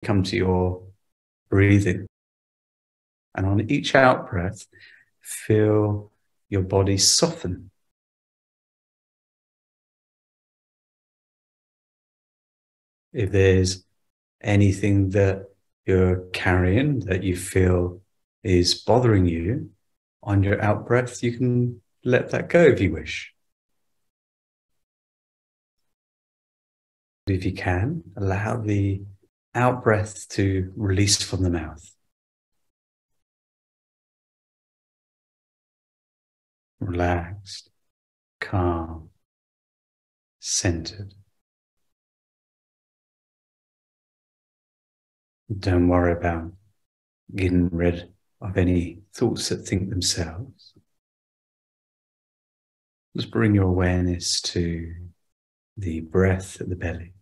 come to your breathing. And on each out breath, feel your body soften. If there's anything that you're carrying that you feel is bothering you, on your out breath, you can let that go if you wish. If you can, allow the out breath to release from the mouth. Relaxed, calm, centered. Don't worry about getting rid of any thoughts that think themselves. Just bring your awareness to the breath at the belly.